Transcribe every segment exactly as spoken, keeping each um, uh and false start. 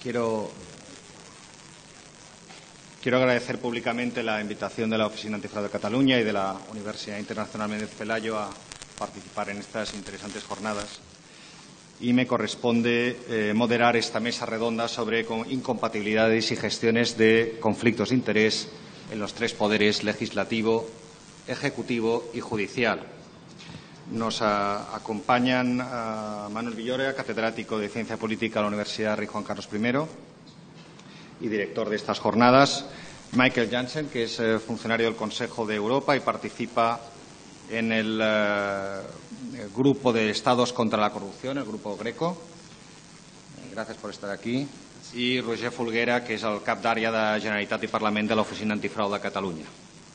Quiero, quiero agradecer públicamente la invitación de la Oficina Antifraude de Cataluña y de la Universidad Internacional Méndez Pelayo a participar en estas interesantes jornadas. Y me corresponde eh, moderar esta mesa redonda sobre incompatibilidades y gestiones de conflictos de interés en los tres poderes legislativo, ejecutivo y judicial. Nos a, acompañan a Manuel Villora, catedrático de Ciencia Política de la Universidad Rey Juan Carlos primero y director de estas jornadas, Michael Janssen, que es eh, funcionario del Consejo de Europa y participa en el, eh, el Grupo de Estados contra la Corrupción, el Grupo Greco. Gracias por estar aquí. Y Roger Folguera, que és el cap d'àrea de Generalitat i Parlament de l'Oficina Antifrau de Catalunya.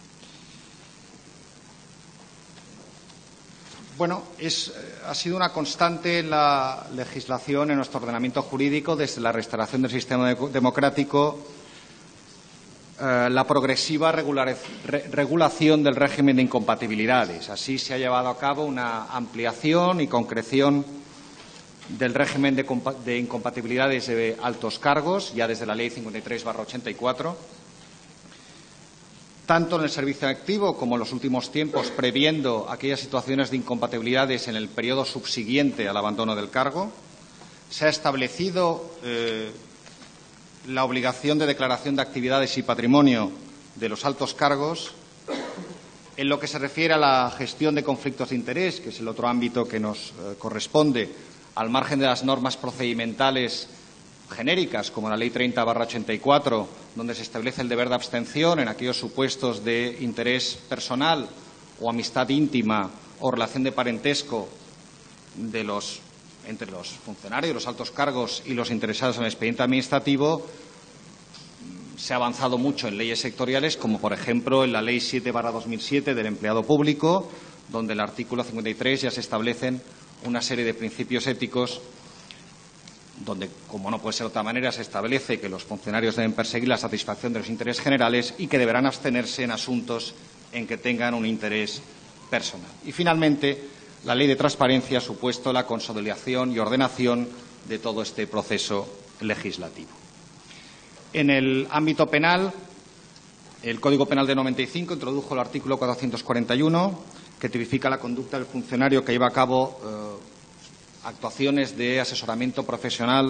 Bueno, es, ha sido una constante en la legislación, en nuestro ordenamiento jurídico, desde la restauración del sistema de, democrático, eh, la progresiva regular, re, regulación del régimen de incompatibilidades. Así se ha llevado a cabo una ampliación y concreción del régimen de, de incompatibilidades de altos cargos, ya desde la Ley cincuenta y tres barra ochenta y cuatro, tanto en el servicio activo como en los últimos tiempos, previendo aquellas situaciones de incompatibilidades en el periodo subsiguiente al abandono del cargo. Se ha establecido eh, la obligación de declaración de actividades y patrimonio de los altos cargos. En lo que se refiere a la gestión de conflictos de interés, que es el otro ámbito que nos eh, corresponde, al margen de las normas procedimentales genéricas, como la Ley treinta barra ochenta y cuatro, donde se establece el deber de abstención en aquellos supuestos de interés personal o amistad íntima o relación de parentesco de los, entre los funcionarios, los altos cargos y los interesados en el expediente administrativo. Se ha avanzado mucho en leyes sectoriales, como por ejemplo en la Ley siete barra dos mil siete del empleado público, donde en el artículo cincuenta y tres ya se establecen una serie de principios éticos donde, como no puede ser de otra manera, se establece que los funcionarios deben perseguir la satisfacción de los intereses generales y que deberán abstenerse en asuntos en que tengan un interés personal. Y, finalmente, la Ley de Transparencia ha supuesto la consolidación y ordenación de todo este proceso legislativo. En el ámbito penal, el Código Penal de noventa y cinco introdujo el artículo cuatrocientos cuarenta y uno, que tipifica la conducta del funcionario que lleva a cabo eh, actuaciones de asesoramiento profesional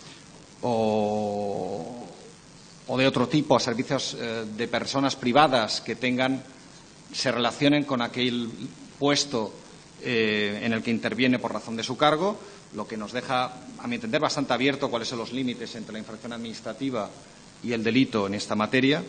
o, o de otro tipo, a servicios eh, de personas privadas que tengan, se relacionen con aquel puesto eh, en el que interviene por razón de su cargo, lo que nos deja, a mi entender, bastante abierto cuáles son los límites entre la infracción administrativa y el delito en esta materia.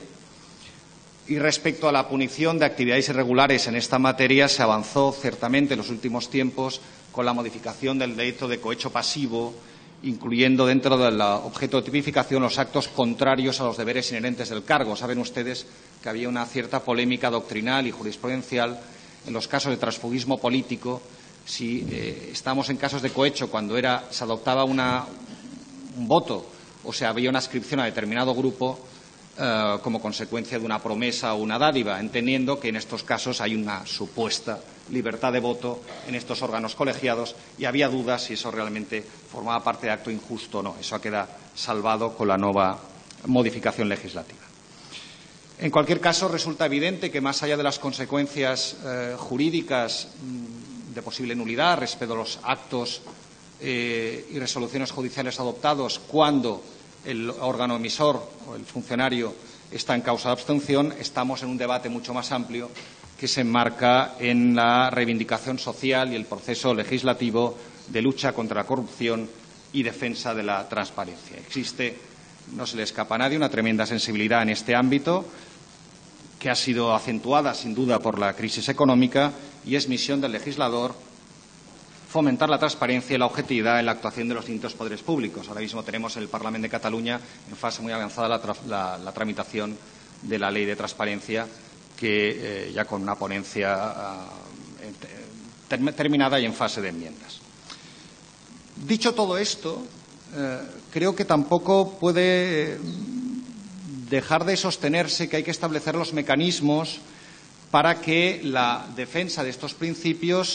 Y respecto a la punición de actividades irregulares en esta materia, se avanzó ciertamente en los últimos tiempos con la modificación del delito de cohecho pasivo, incluyendo dentro del objeto de tipificación los actos contrarios a los deberes inherentes del cargo. Saben ustedes que había una cierta polémica doctrinal y jurisprudencial en los casos de transfugismo político. Si eh, estamos en casos de cohecho, cuando era, se adoptaba una, un voto o se había una adscripción a determinado grupo, eh, como consecuencia de una promesa o una dádiva, entendiendo que en estos casos hay una supuesta libertad de voto en estos órganos colegiados y había dudas si eso realmente formaba parte de acto injusto o no. Eso ha quedado salvado con la nueva modificación legislativa. En cualquier caso, resulta evidente que, más allá de las consecuencias eh, jurídicas mmm, de posible nulidad respecto a los actos eh, y resoluciones judiciales adoptados cuando el órgano emisor o el funcionario está en causa de abstención, estamos en un debate mucho más amplio que se enmarca en la reivindicación social y el proceso legislativo de lucha contra la corrupción y defensa de la transparencia. Existe, no se le escapa a nadie, una tremenda sensibilidad en este ámbito que ha sido acentuada, sin duda, por la crisis económica, y es misión del legislador fomentar la transparencia y la objetividad en la actuación de los distintos poderes públicos. Ahora mismo tenemos en el Parlamento de Cataluña en fase muy avanzada la, la, la tramitación de la Ley de Transparencia, que eh, ya con una ponencia eh, ter terminada y en fase de enmiendas. Dicho todo esto, eh, creo que tampoco puede dejar de sostenerse que hay que establecer los mecanismos para que la defensa de estos principios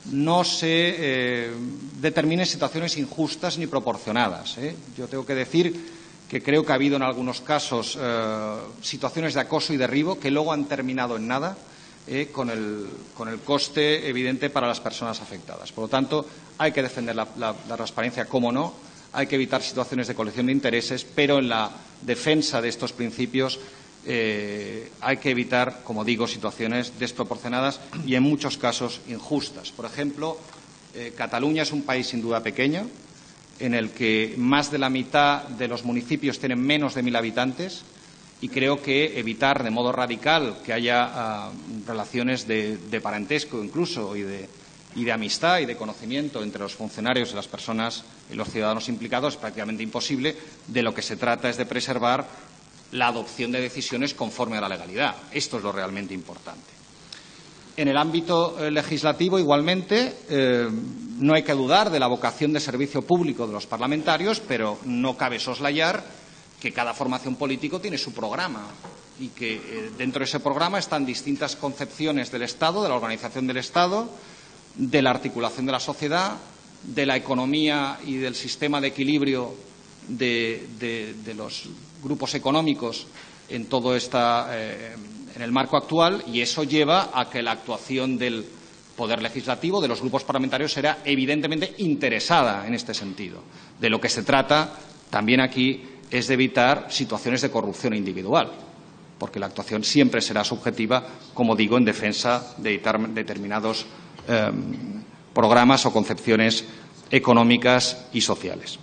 no se eh, determinen situaciones injustas ni proporcionadas, ¿eh? Yo tengo que decir que creo que ha habido en algunos casos eh, situaciones de acoso y derribo que luego han terminado en nada, eh, con, el, con el coste evidente para las personas afectadas. Por lo tanto, hay que defender la, la, la transparencia, cómo no, hay que evitar situaciones de colección de intereses, pero en la defensa de estos principios eh, hay que evitar, como digo, situaciones desproporcionadas y, en muchos casos, injustas. Por ejemplo, eh, Cataluña es un país sin duda pequeño, en el que más de la mitad de los municipios tienen menos de mil habitantes, y creo que evitar de modo radical que haya uh, relaciones de, de parentesco incluso y de, y de amistad y de conocimiento entre los funcionarios y las personas y los ciudadanos implicados es prácticamente imposible. De lo que se trata es de preservar la adopción de decisiones conforme a la legalidad. Esto es lo realmente importante. En el ámbito eh, legislativo, igualmente, eh, no hay que dudar de la vocación de servicio público de los parlamentarios, pero no cabe soslayar que cada formación política tiene su programa y que eh, dentro de ese programa están distintas concepciones del Estado, de la organización del Estado, de la articulación de la sociedad, de la economía y del sistema de equilibrio de, de, de los grupos económicos en todo esta, eh, en el marco actual, y eso lleva a que la actuación del Poder Legislativo, de los grupos parlamentarios, será evidentemente interesada en este sentido. De lo que se trata también aquí es de evitar situaciones de corrupción individual, porque la actuación siempre será subjetiva, como digo, en defensa de determinados eh, programas o concepciones económicas y sociales.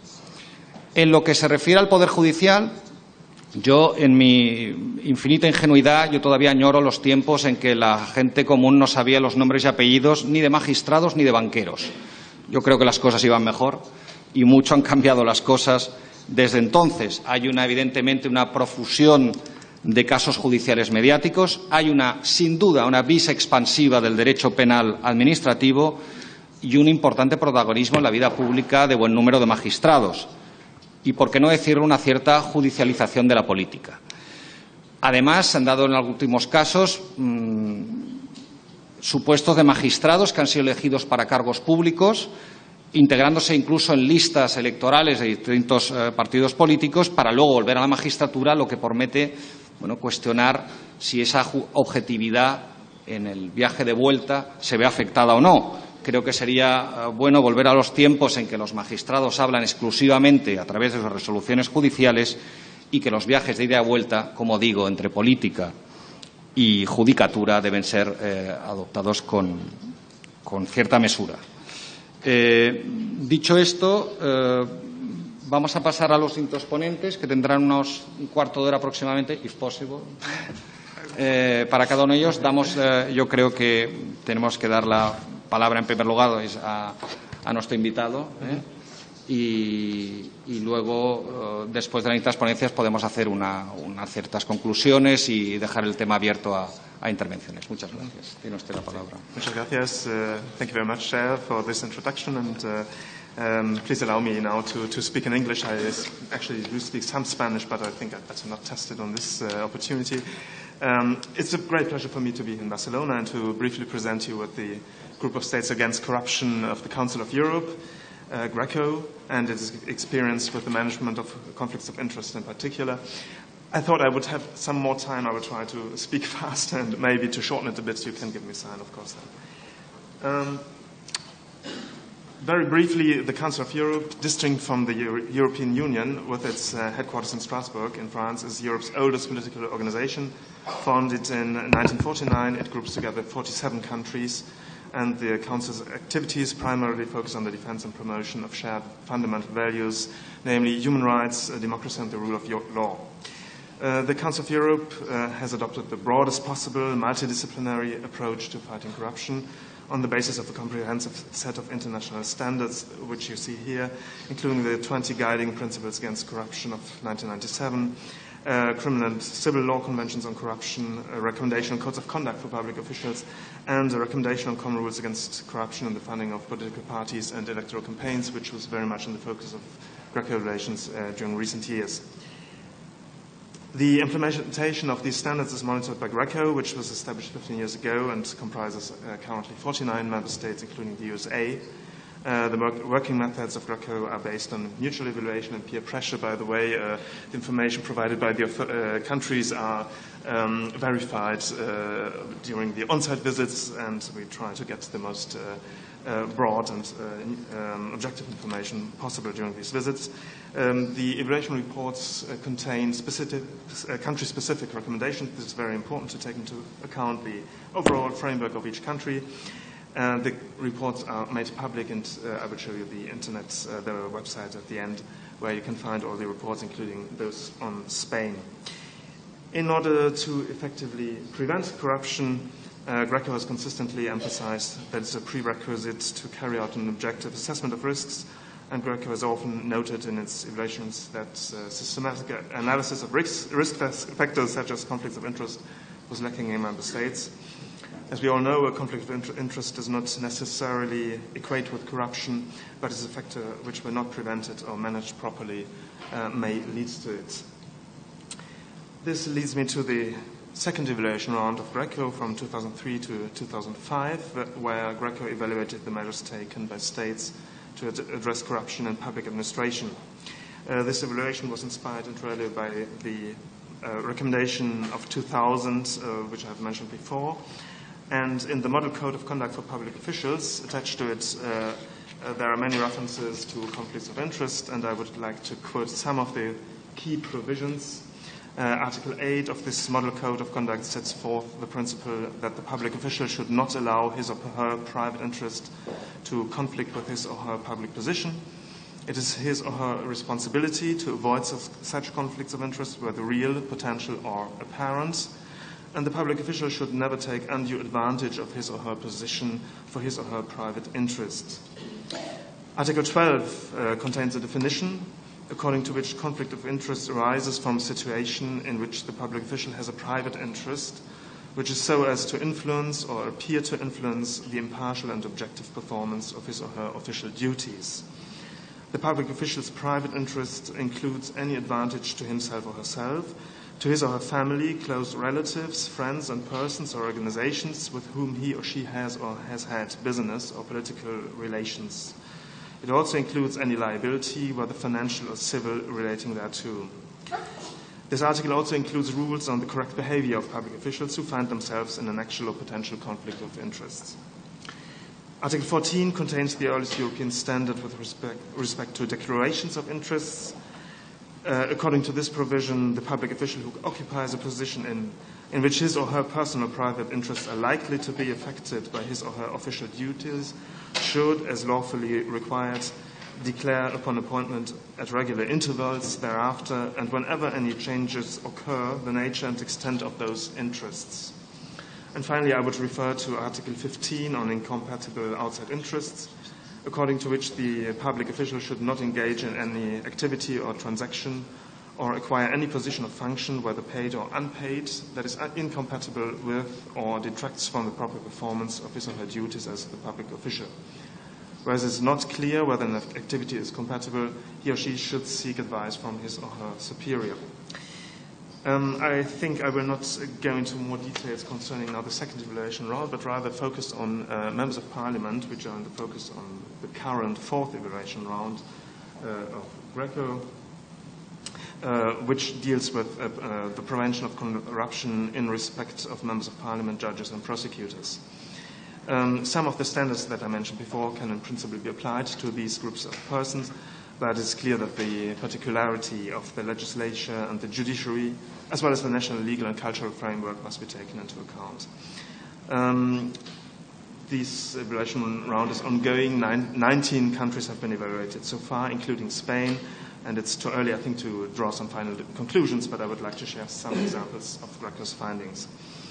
En lo que se refiere al Poder Judicial, yo, en mi infinita ingenuidad, yo todavía añoro los tiempos en que la gente común no sabía los nombres y apellidos ni de magistrados ni de banqueros. Yo creo que las cosas iban mejor y mucho han cambiado las cosas desde entonces. Hay una, evidentemente, una profusión de casos judiciales mediáticos, hay una, sin duda, una vis expansiva del derecho penal administrativo y un importante protagonismo en la vida pública de buen número de magistrados y, por qué no decirlo, una cierta judicialización de la política. Además, se han dado en los últimos casos mmm, supuestos de magistrados que han sido elegidos para cargos públicos, integrándose incluso en listas electorales de distintos eh, partidos políticos, para luego volver a la magistratura, lo que promete, bueno, cuestionar si esa objetividad en el viaje de vuelta se ve afectada o no. Creo que sería eh, bueno volver a los tiempos en que los magistrados hablan exclusivamente a través de sus resoluciones judiciales y que los viajes de ida y vuelta, como digo, entre política y judicatura deben ser eh, adoptados con, con cierta mesura. Eh, dicho esto, eh, vamos a pasar a los distintos ponentes, que tendrán unos un cuarto de hora aproximadamente, if possible, eh, para cada uno de ellos. Damos, eh, yo creo que tenemos que dar la palabra en primer lugar a, a nuestro invitado, ¿eh? y, y luego, eh, después de las distintas ponencias, podemos hacer una, unas ciertas conclusiones y dejar el tema abierto a a intervenciones. Muchas gracias. Tiene usted la palabra. Muchas gracias. Uh, thank you very much, Chair, for this introduction. And uh, um, please allow me now to, to speak in English. I actually do speak some Spanish, but I think I'd better not test it on this uh, opportunity. Um, it's a great pleasure for me to be in Barcelona and to briefly present you with the Group of States Against Corruption of the Council of Europe, uh, GRECO, and its experience with the management of conflicts of interest in particular. I thought I would have some more time. I will try to speak fast, and maybe to shorten it a bit, you can give me a sign, of course. Um, very briefly, the Council of Europe, distinct from the Euro European Union, with its uh, headquarters in Strasbourg in France, is Europe's oldest political organization. Founded in nineteen forty-nine, it groups together forty-seven countries, and the Council's activities primarily focus on the defense and promotion of shared fundamental values, namely human rights, uh, democracy, and the rule of law. Uh, the Council of Europe uh, has adopted the broadest possible multidisciplinary approach to fighting corruption on the basis of a comprehensive set of international standards, which you see here, including the twenty guiding principles against corruption of nineteen ninety-seven, uh, criminal and civil law conventions on corruption, a recommendation on codes of conduct for public officials, and a recommendation on common rules against corruption in the funding of political parties and electoral campaigns, which was very much in the focus of GRECO relations uh, during recent years. The implementation of these standards is monitored by Greco, which was established fifteen years ago and comprises uh, currently forty-nine member states, including the U S A. Uh, the work working methods of Greco are based on mutual evaluation and peer pressure. By the way, uh, the information provided by the uh, countries are um, verified uh, during the on-site visits, and we try to get the most uh, uh, broad and uh, um, objective information possible during these visits. Um, the evaluation reports uh, contain specific, uh, country-specific recommendations. This is very important to take into account the overall framework of each country. Uh, the reports are made public, and uh, I will show you the internet, uh, the website at the end, where you can find all the reports, including those on Spain. In order to effectively prevent corruption, uh, Greco has consistently emphasized that it's a prerequisite to carry out an objective assessment of risks, and Greco has often noted in its evaluations that uh, systematic analysis of risk, risk factors such as conflicts of interest was lacking in member states. As we all know, a conflict of interest does not necessarily equate with corruption, but is a factor which, when not prevented or managed properly, uh, may lead to it. This leads me to the second evaluation round of Greco from two thousand three to two thousand five, where Greco evaluated the measures taken by states to ad address corruption in public administration. Uh, this evaluation was inspired entirely by the uh, recommendation of two thousand, uh, which I have mentioned before. And in the Model Code of Conduct for Public Officials, attached to it, uh, uh, there are many references to conflicts of interest, and I would like to quote some of the key provisions. Uh, Article eight of this Model Code of Conduct sets forth the principle that the public official should not allow his or her private interest to conflict with his or her public position. It is his or her responsibility to avoid such conflicts of interest, whether real, potential, or apparent. And the public official should never take undue advantage of his or her position for his or her private interest. Article twelve uh, contains a definition according to which conflict of interest arises from a situation in which the public official has a private interest, which is so as to influence or appear to influence the impartial and objective performance of his or her official duties. The public official's private interest includes any advantage to himself or herself, to his or her family, close relatives, friends and persons or organizations with whom he or she has or has had business or political relations. It also includes any liability, whether financial or civil, relating thereto. This article also includes rules on the correct behavior of public officials who find themselves in an actual or potential conflict of interests. Article fourteen contains the earliest European standard with respect, respect to declarations of interests. Uh, according to this provision, the public official who occupies a position in, in which his or her personal private interests are likely to be affected by his or her official duties should, as lawfully required, declare upon appointment at regular intervals thereafter, and whenever any changes occur, the nature and extent of those interests. And finally, I would refer to Article fifteen on incompatible outside interests, according to which the public official should not engage in any activity or transaction or acquire any position or function, whether paid or unpaid, that is incompatible with or detracts from the proper performance of his or her duties as the public official. Whereas it is not clear whether an activity is compatible, he or she should seek advice from his or her superior. Um, I think I will not go into more details concerning now the second evaluation round, but rather focus on uh, members of parliament, which are in the focus on the current fourth evaluation round uh, of Greco, uh, which deals with uh, uh, the prevention of corruption in respect of members of parliament, judges, and prosecutors. Um, some of the standards that I mentioned before can in principle be applied to these groups of persons, but it's clear that the particularity of the legislature and the judiciary, as well as the national legal and cultural framework, must be taken into account. Um, this evaluation round is ongoing. Nine, nineteen countries have been evaluated so far, including Spain, and it's too early, I think, to draw some final conclusions, but I would like to share some examples of Greco's findings.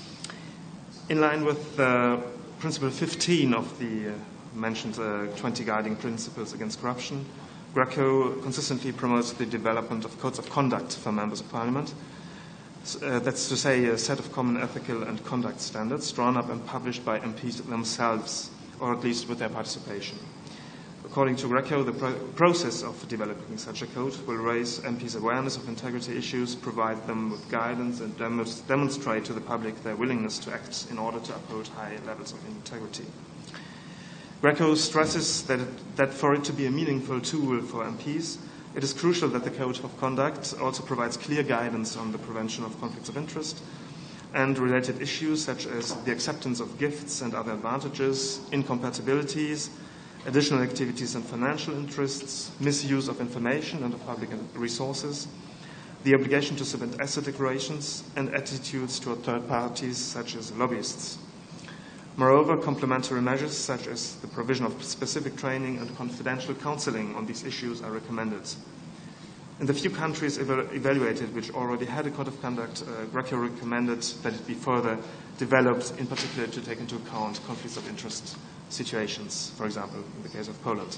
In line with uh, Principle fifteen of the uh, mentioned uh, twenty guiding principles against corruption, Greco consistently promotes the development of codes of conduct for members of parliament. Uh, that's to say, a set of common ethical and conduct standards drawn up and published by M Ps themselves, or at least with their participation. According to Greco, the pro process of developing such a code will raise M Ps' awareness of integrity issues, provide them with guidance, and dem demonstrate to the public their willingness to act in order to uphold high levels of integrity. Greco stresses that, it, that for it to be a meaningful tool for M Ps, it is crucial that the Code of Conduct also provides clear guidance on the prevention of conflicts of interest and related issues such as the acceptance of gifts and other advantages, incompatibilities, additional activities and financial interests, misuse of information and of public resources, the obligation to submit asset declarations, and attitudes toward third parties such as lobbyists. Moreover, complementary measures such as the provision of specific training and confidential counseling on these issues are recommended. In the few countries ev evaluated which already had a code of conduct, uh, Greco recommended that it be further developed, in particular to take into account conflicts of interest situations, for example, in the case of Poland.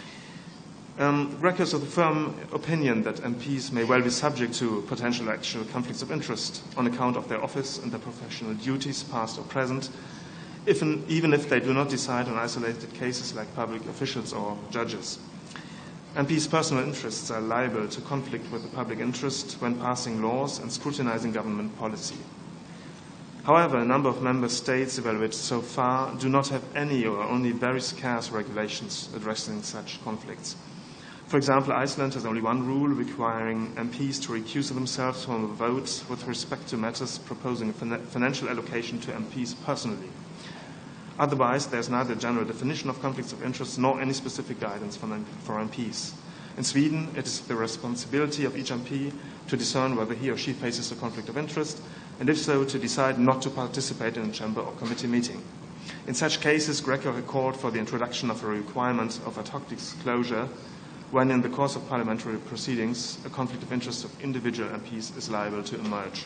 Um, Greco is of the firm opinion that M Ps may well be subject to potential actual conflicts of interest on account of their office and their professional duties, past or present, if an, even if they do not decide on isolated cases like public officials or judges. M Ps' personal interests are liable to conflict with the public interest when passing laws and scrutinizing government policy. However, a number of member states evaluated so far do not have any or only very scarce regulations addressing such conflicts. For example, Iceland has only one rule requiring M Ps to recuse themselves from a vote with respect to matters proposing a fin financial allocation to M Ps personally. Otherwise, there is neither a general definition of conflicts of interest nor any specific guidance for, for M Ps. In Sweden, it is the responsibility of each M P to discern whether he or she faces a conflict of interest, and if so, to decide not to participate in a chamber or committee meeting. In such cases, Greco called for the introduction of a requirement of ad hoc disclosure when, in the course of parliamentary proceedings, a conflict of interest of individual M Ps is liable to emerge.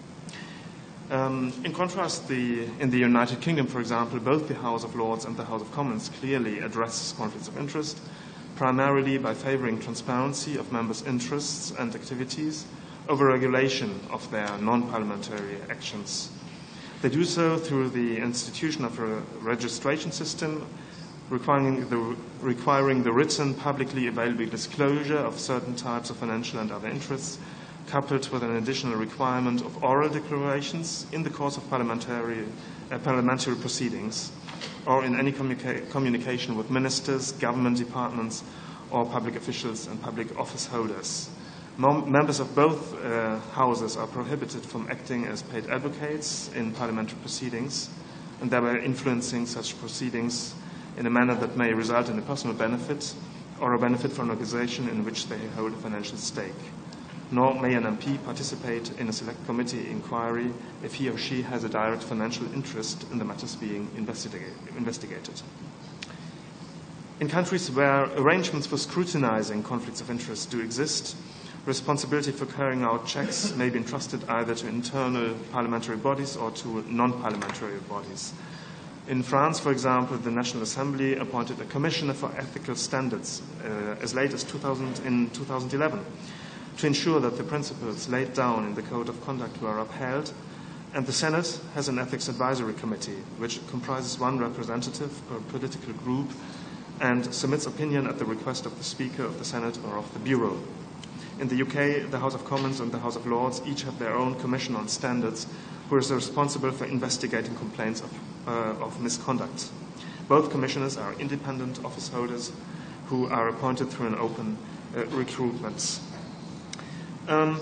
Um, in contrast, the, in the United Kingdom, for example, both the House of Lords and the House of Commons clearly address conflicts of interest, primarily by favouring transparency of members' interests and activities over regulation of their non-parliamentary actions. They do so through the institution of a registration system requiring the, requiring the written, publicly available disclosure of certain types of financial and other interests, coupled with an additional requirement of oral declarations in the course of parliamentary, uh, parliamentary proceedings or in any communica communication with ministers, government departments, or public officials and public office holders. Mem members of both uh, houses are prohibited from acting as paid advocates in parliamentary proceedings and thereby influencing such proceedings in a manner that may result in a personal benefit or a benefit for an organization in which they hold a financial stake. Nor may an M P participate in a select committee inquiry if he or she has a direct financial interest in the matters being investiga investigated. In countries where arrangements for scrutinizing conflicts of interest do exist, responsibility for carrying out checks may be entrusted either to internal parliamentary bodies or to non-parliamentary bodies. In France, for example, the National Assembly appointed a commissioner for ethical standards uh, as late as two thousand, in two thousand eleven. To ensure that the principles laid down in the Code of Conduct were upheld, and the Senate has an Ethics Advisory Committee, which comprises one representative per political group and submits opinion at the request of the Speaker of the Senate or of the Bureau. In the U K, the House of Commons and the House of Lords each have their own Commission on Standards, who is responsible for investigating complaints of, uh, of misconduct. Both commissioners are independent office holders who are appointed through an open uh, recruitment. Um,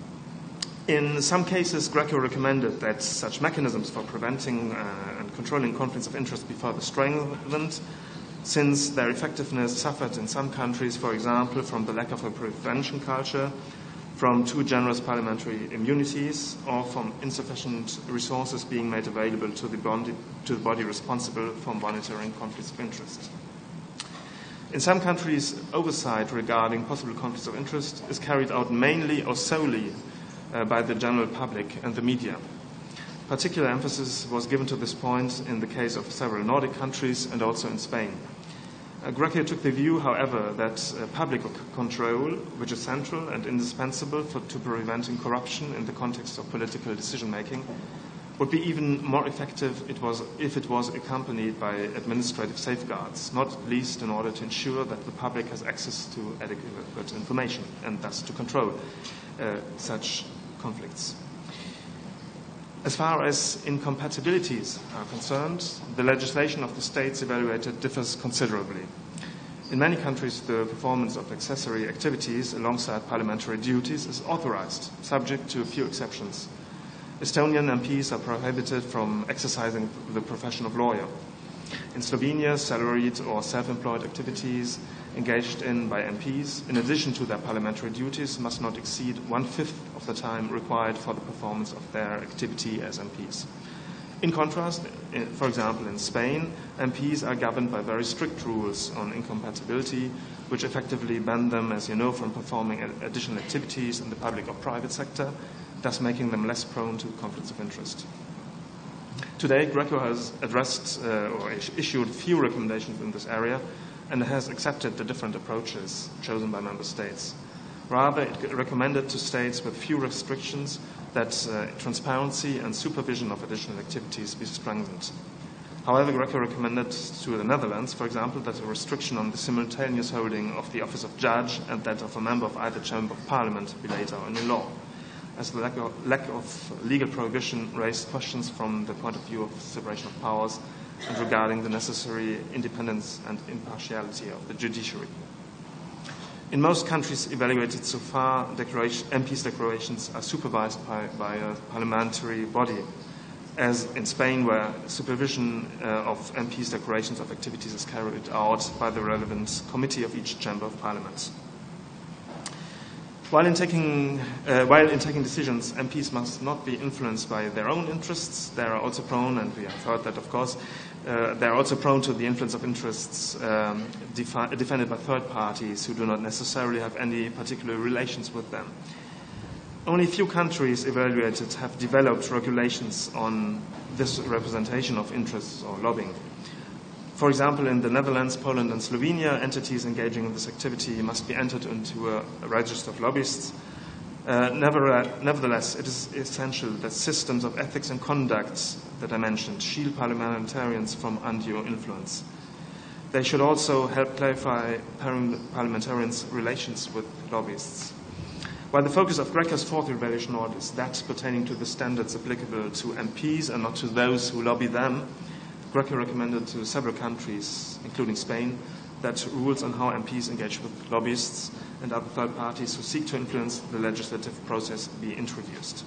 in some cases, Greco recommended that such mechanisms for preventing uh, and controlling conflicts of interest be further strengthened, since their effectiveness suffered in some countries, for example, from the lack of a prevention culture, from too generous parliamentary immunities, or from insufficient resources being made available to the body, to the body responsible for monitoring conflicts of interest. In some countries, oversight regarding possible conflicts of interest is carried out mainly or solely uh, by the general public and the media. Particular emphasis was given to this point in the case of several Nordic countries and also in Spain. Uh, Greco took the view, however, that uh, public control, which is central and indispensable for, to preventing corruption in the context of political decision-making, would be even more effective it was, if it was accompanied by administrative safeguards, not least in order to ensure that the public has access to adequate information and thus to control uh, such conflicts. As far as incompatibilities are concerned, the legislation of the states evaluated differs considerably. In many countries, the performance of accessory activities alongside parliamentary duties is authorized, subject to a few exceptions. Estonian M Ps are prohibited from exercising the profession of lawyer. In Slovenia, salaried or self-employed activities engaged in by M Ps, in addition to their parliamentary duties, must not exceed one-fifth of the time required for the performance of their activity as M Ps. In contrast, for example, in Spain, M Ps are governed by very strict rules on incompatibility, which effectively ban them, as you know, from performing additional activities in the public or private sector, thus making them less prone to conflicts of interest. Today, Greco has addressed uh, or issued few recommendations in this area and has accepted the different approaches chosen by member states. Rather, it recommended to states with few restrictions that uh, transparency and supervision of additional activities be strengthened. However, Greco recommended to the Netherlands, for example, that a restriction on the simultaneous holding of the office of judge and that of a member of either chamber of parliament be laid down in law, as the lack of, lack of legal prohibition raised questions from the point of view of separation of powers and regarding the necessary independence and impartiality of the judiciary. In most countries evaluated so far, M Ps' declarations are supervised by, by a parliamentary body, as in Spain, where supervision uh, of M Ps' declarations of activities is carried out by the relevant committee of each chamber of parliament. While in taking, uh, while in taking decisions, M Ps must not be influenced by their own interests. They are also prone, and we have heard that, of course, uh, they are also prone to the influence of interests um, defi- defended by third parties who do not necessarily have any particular relations with them. Only a few countries evaluated have developed regulations on this representation of interests or lobbying. For example, in the Netherlands, Poland, and Slovenia, entities engaging in this activity must be entered into a, a register of lobbyists. Uh, nevertheless, it is essential that systems of ethics and conduct that I mentioned shield parliamentarians from undue influence. They should also help clarify parliamentarians' relations with lobbyists. While the focus of Greco's fourth evaluation audit is that pertaining to the standards applicable to M Ps and not to those who lobby them, Greco recommended to several countries, including Spain, that rules on how M Ps engage with lobbyists and other third parties who seek to influence the legislative process be introduced.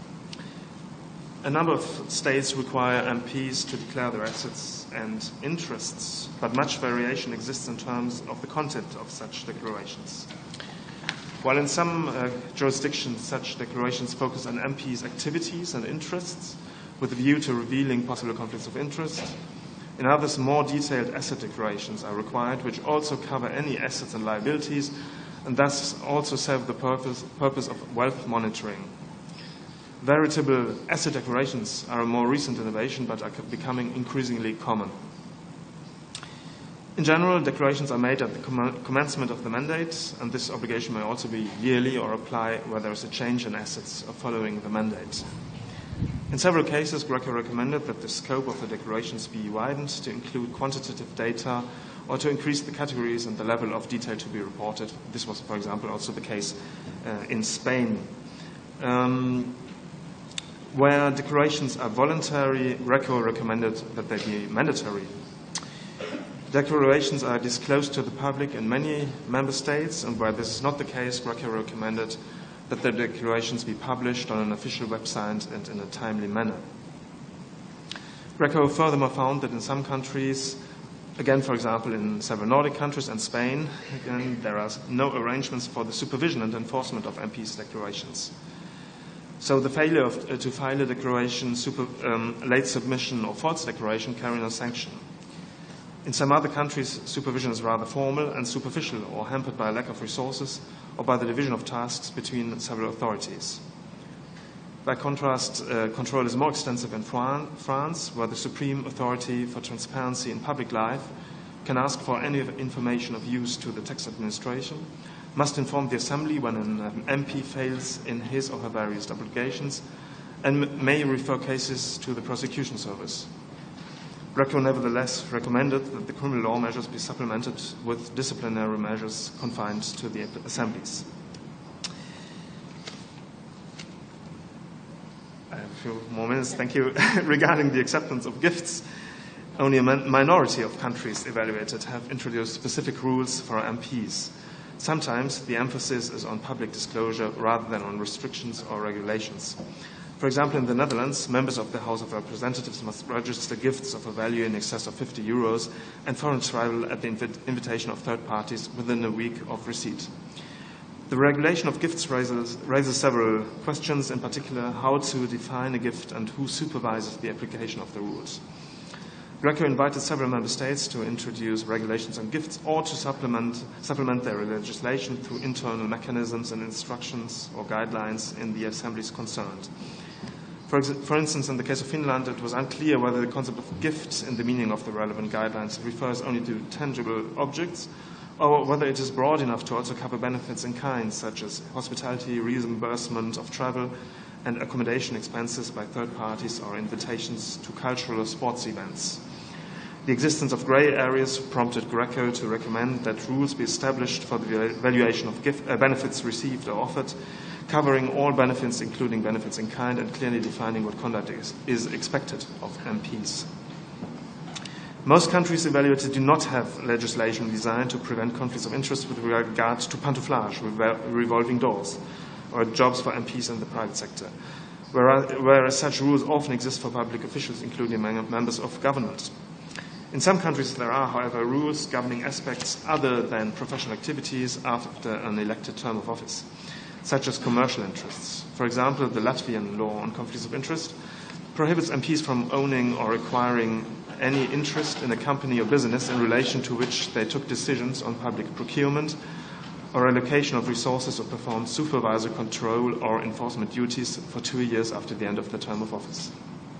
A number of states require M Ps to declare their assets and interests, but much variation exists in terms of the content of such declarations. While in some uh, jurisdictions such declarations focus on M Ps' activities and interests, with a view to revealing possible conflicts of interest. In others, more detailed asset declarations are required, which also cover any assets and liabilities, and thus also serve the purpose, purpose of wealth monitoring. Veritable asset declarations are a more recent innovation, but are becoming increasingly common. In general, declarations are made at the com- commencement of the mandate, and this obligation may also be yearly or apply where there is a change in assets following the mandate. In several cases, Greco recommended that the scope of the declarations be widened to include quantitative data or to increase the categories and the level of detail to be reported. This was, for example, also the case uh, in Spain. Um, where declarations are voluntary, Greco recommended that they be mandatory. Declarations are disclosed to the public in many member states, and where this is not the case, Greco recommended that the declarations be published on an official website and in a timely manner. Greco furthermore found that in some countries, again, for example, in several Nordic countries and Spain, again, there are no arrangements for the supervision and enforcement of M Ps' declarations. So the failure of, uh, to file a declaration, super, um, late submission, or false declaration carry no sanction. In some other countries, supervision is rather formal and superficial or hampered by a lack of resources or by the division of tasks between several authorities. By contrast, uh, control is more extensive in Fran- France, where the supreme authority for transparency in public life can ask for any information of use to the tax administration, must inform the Assembly when an um, M P fails in his or her various obligations, and m may refer cases to the prosecution service. Greco nevertheless recommended that the criminal law measures be supplemented with disciplinary measures confined to the assemblies. I have a few more minutes, thank you. Regarding the acceptance of gifts, only a minority of countries evaluated have introduced specific rules for M Ps. Sometimes the emphasis is on public disclosure rather than on restrictions or regulations. For example, in the Netherlands, members of the House of Representatives must register gifts of a value in excess of fifty euros and foreign travel at the inv invitation of third parties within a week of receipt. The regulation of gifts raises, raises several questions, in particular how to define a gift and who supervises the application of the rules. Greco invited several member states to introduce regulations on gifts or to supplement, supplement their legislation through internal mechanisms and instructions or guidelines in the assemblies concerned. For, for instance, in the case of Finland, it was unclear whether the concept of gifts in the meaning of the relevant guidelines refers only to tangible objects or whether it is broad enough to also cover benefits in kind, such as hospitality, reimbursement of travel, and accommodation expenses by third parties or invitations to cultural or sports events. The existence of grey areas prompted Greco to recommend that rules be established for the evaluation of gift, uh, benefits received or offered, covering all benefits, including benefits in kind, and clearly defining what conduct is, is expected of M Ps. Most countries evaluated do not have legislation designed to prevent conflicts of interest with regard to pantouflage, revolving doors, or jobs for M Ps in the private sector, whereas, whereas such rules often exist for public officials, including members of government. In some countries, there are, however, rules governing aspects other than professional activities after an elected term of office, such as commercial interests. For example, the Latvian law on conflicts of interest prohibits M Ps from owning or acquiring any interest in a company or business in relation to which they took decisions on public procurement or allocation of resources or performed supervisory control or enforcement duties for two years after the end of the term of office.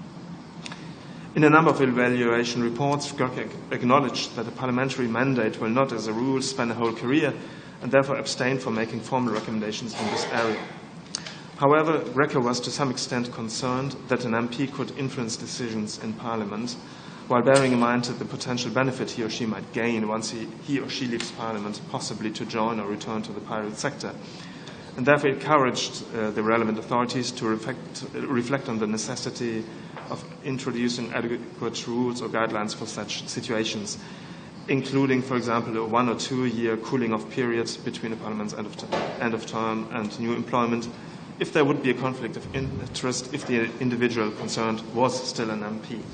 In a number of evaluation reports, Greco acknowledged that a parliamentary mandate will not, as a rule, span a whole career and therefore abstain from making formal recommendations in this area. However, Greco was to some extent concerned that an M P could influence decisions in Parliament, while bearing in mind the potential benefit he or she might gain once he, he or she leaves Parliament, possibly to join or return to the private sector, and therefore encouraged uh, the relevant authorities to reflect, uh, reflect on the necessity of introducing adequate rules or guidelines for such situations, including, for example, a one or two year cooling off period between a Parliament's end of, end of term and new employment, if there would be a conflict of interest if the individual concerned was still an M P.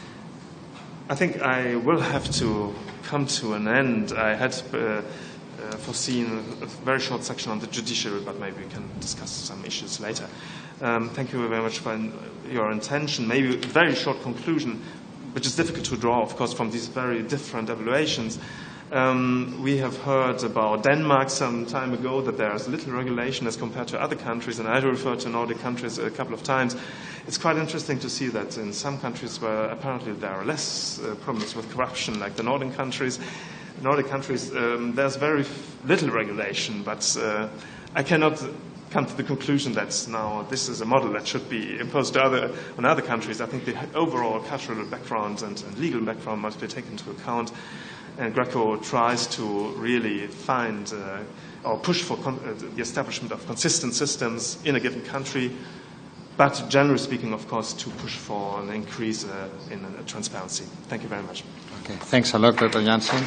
I think I will have to come to an end. I had uh, uh, foreseen a very short section on the judiciary, but maybe we can discuss some issues later. Um, thank you very much for your attention. Maybe a very short conclusion, which is difficult to draw, of course, from these very different evaluations. Um, we have heard about Denmark some time ago, that there is little regulation as compared to other countries, and I referred to Nordic countries a couple of times. It's quite interesting to see that in some countries where apparently there are less uh, problems with corruption, like the Nordic countries, Nordic countries, um, there's very little regulation, but uh, I cannot come to the conclusion that now this is a model that should be imposed to other, on other countries. I think the overall cultural background and, and legal background must be taken into account. And Greco tries to really find uh, or push for con uh, the establishment of consistent systems in a given country, but generally speaking, of course, to push for an increase uh, in uh, transparency. Thank you very much. Okay. Thanks a lot, Doctor Jansen.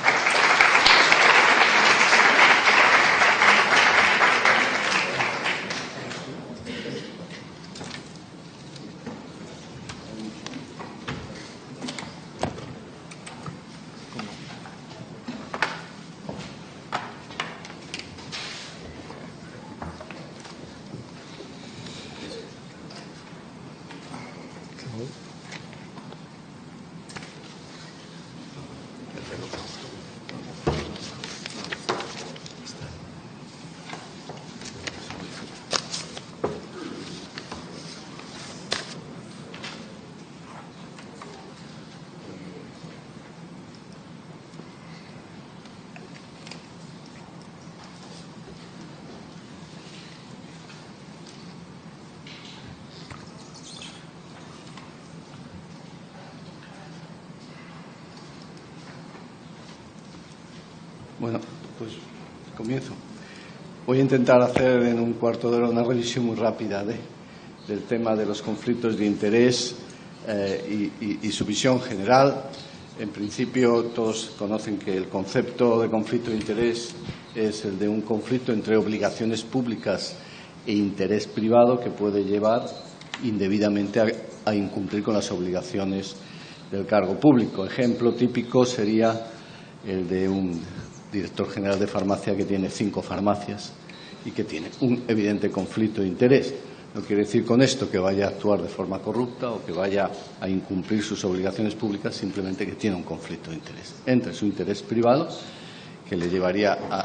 Bueno, pues comienzo. Voy a intentar hacer en un cuarto de hora una revisión muy rápida de, del tema de los conflictos de interés eh, y, y, y su visión general. En principio, todos conocen que el concepto de conflicto de interés es el de un conflicto entre obligaciones públicas e interés privado que puede llevar indebidamente a, a incumplir con las obligaciones del cargo público. Ejemplo típico sería el de un director general de farmacia que tiene cinco farmacias y que tiene un evidente conflicto de interés. No quiere decir con esto que vaya a actuar de forma corrupta o que vaya a incumplir sus obligaciones públicas, simplemente que tiene un conflicto de interés entre su interés privado, que le llevaría a,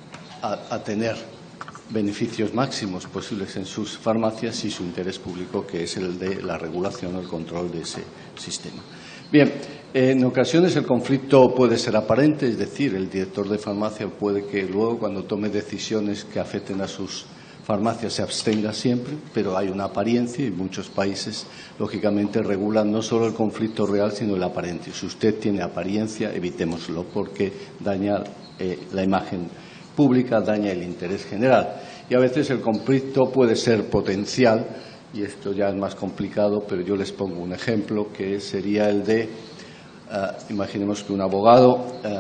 a, a tener beneficios máximos posibles en sus farmacias, y su interés público, que es el de la regulación o el control de ese sistema. Bien, en ocasiones el conflicto puede ser aparente, es decir, el director de farmacia puede que luego, cuando tome decisiones que afecten a sus farmacias, se abstenga siempre, pero hay una apariencia, y muchos países, lógicamente, regulan no solo el conflicto real, sino el aparente. Si usted tiene apariencia, evitémoslo, porque daña eh, la imagen pública, daña el interés general. Y a veces el conflicto puede ser potencial, y esto ya es más complicado, pero yo les pongo un ejemplo, que sería el de, uh, imaginemos que un abogado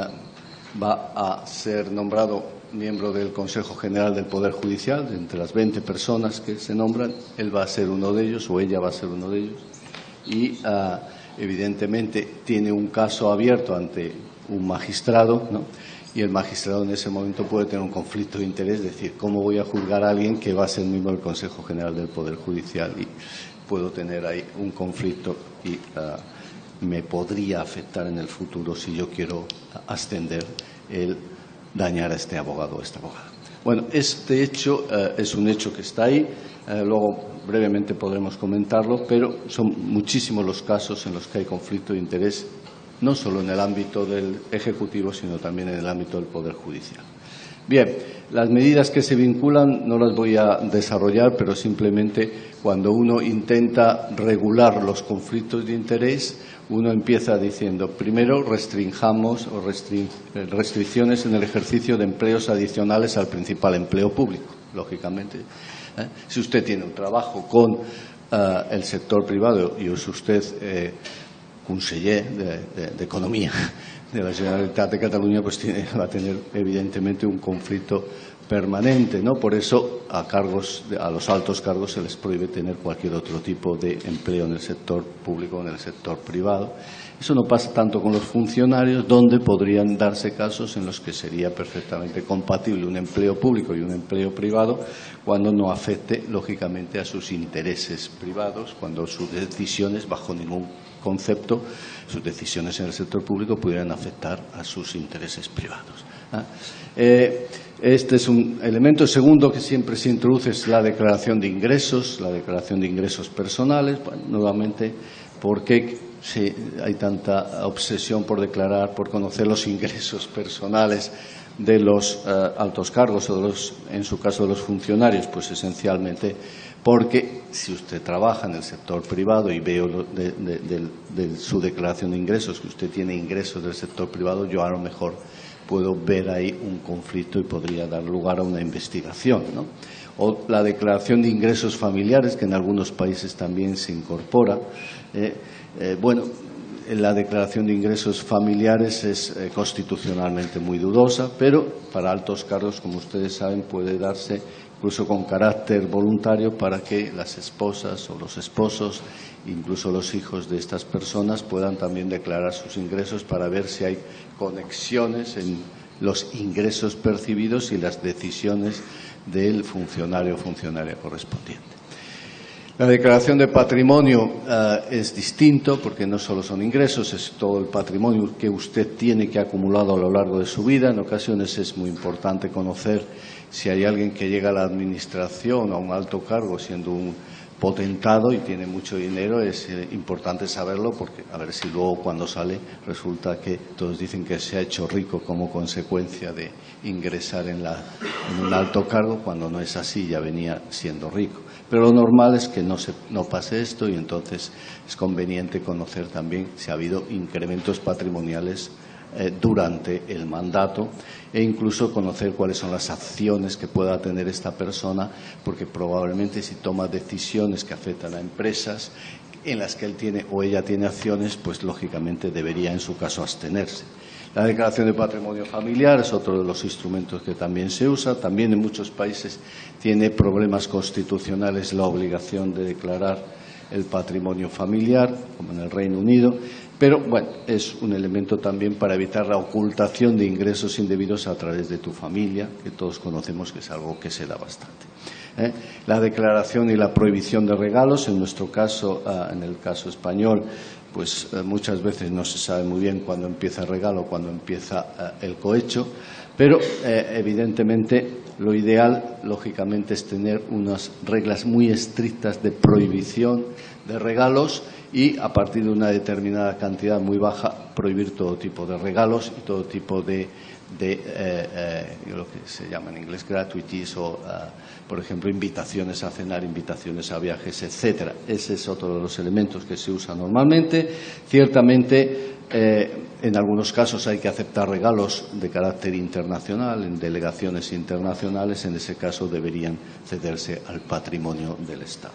uh, va a ser nombrado miembro del Consejo General del Poder Judicial. Entre las veinte personas que se nombran, él va a ser uno de ellos o ella va a ser uno de ellos, y uh, evidentemente tiene un caso abierto ante un magistrado, ¿no? Y el magistrado en ese momento puede tener un conflicto de interés, es decir, ¿cómo voy a juzgar a alguien que va a ser miembro del Consejo General del Poder Judicial? Y puedo tener ahí un conflicto y uh, me podría afectar en el futuro, si yo quiero ascender, el dañar a este abogado o esta abogada. Bueno, este hecho uh, es un hecho que está ahí, uh, luego brevemente podremos comentarlo, pero son muchísimos los casos en los que hay conflicto de interés, no solo en el ámbito del Ejecutivo, sino también en el ámbito del Poder Judicial. Bien, las medidas que se vinculan no las voy a desarrollar, pero simplemente cuando uno intenta regular los conflictos de interés, uno empieza diciendo, primero, restringamos o restring, restricciones en el ejercicio de empleos adicionales al principal empleo público, lógicamente. ¿eh? Si usted tiene un trabajo con uh, el sector privado y es usted eh, conseller de, de, de Economía de la Generalitat de Cataluña, pues tiene, va a tener evidentemente un conflicto permanente, ¿no? Por eso a cargos, a los altos cargos se les prohíbe tener cualquier otro tipo de empleo en el sector público o en el sector privado. Eso no pasa tanto con los funcionarios, donde podrían darse casos en los que sería perfectamente compatible un empleo público y un empleo privado, cuando no afecte, lógicamente, a sus intereses privados, cuando sus decisiones, bajo ningún concepto, sus decisiones en el sector público pudieran afectar a sus intereses privados. ¿Ah? Eh, este es un elemento. Segundo que siempre se introduce es la declaración de ingresos, la declaración de ingresos personales. Bueno, nuevamente, ¿por qué sí, hay tanta obsesión por declarar, por conocer los ingresos personales de los eh, altos cargos o, de los, en su caso, de los funcionarios? Pues esencialmente porque si usted trabaja en el sector privado y veo lo de, de, de, de su declaración de ingresos, que usted tiene ingresos del sector privado, yo a lo mejor puedo ver ahí un conflicto y podría dar lugar a una investigación, ¿no? O la declaración de ingresos familiares, que en algunos países también se incorpora. Eh, eh, bueno, la declaración de ingresos familiares es eh, constitucionalmente muy dudosa, pero para altos cargos, como ustedes saben, puede darse incluso con carácter voluntario, para que las esposas o los esposos, incluso los hijos de estas personas, puedan también declarar sus ingresos, para ver si hay conexiones en los ingresos percibidos y las decisiones del funcionario o funcionaria correspondiente. La declaración de patrimonio uh, es distinto, porque no solo son ingresos, es todo el patrimonio que usted tiene, que ha acumulado a lo largo de su vida. En ocasiones es muy importante conocer si hay alguien que llega a la administración a un alto cargo siendo un potentado y tiene mucho dinero. Es eh, importante saberlo, porque a ver si luego, cuando sale, resulta que todos dicen que se ha hecho rico como consecuencia de ingresar en, la, en un alto cargo, cuando no es así, ya venía siendo rico. Pero lo normal es que no, se, no pase esto, y entonces es conveniente conocer también si ha habido incrementos patrimoniales eh, durante el mandato, e incluso conocer cuáles son las acciones que pueda tener esta persona, porque probablemente si toma decisiones que afectan a empresas en las que él tiene o ella tiene acciones, pues lógicamente debería en su caso abstenerse. La declaración de patrimonio familiar es otro de los instrumentos que también se usa. También en muchos países tiene problemas constitucionales la obligación de declarar el patrimonio familiar, como en el Reino Unido. Pero, bueno, es un elemento también para evitar la ocultación de ingresos indebidos a través de tu familia, que todos conocemos que es algo que se da bastante. ¿Eh? La declaración y la prohibición de regalos, en nuestro caso, uh, en el caso español, pues uh, muchas veces no se sabe muy bien cuándo empieza el regalo, cuándo empieza uh, el cohecho, pero eh, evidentemente lo ideal, lógicamente, es tener unas reglas muy estrictas de prohibición de regalos y, a partir de una determinada cantidad muy baja, prohibir todo tipo de regalos y todo tipo de, de eh, eh, lo que se llama en inglés gratuities o, uh, por ejemplo, invitaciones a cenar, invitaciones a viajes, etcétera. Ese es otro de los elementos que se usa normalmente. Ciertamente, eh, en algunos casos hay que aceptar regalos de carácter internacional, en delegaciones internacionales. En ese caso deberían cederse al patrimonio del Estado.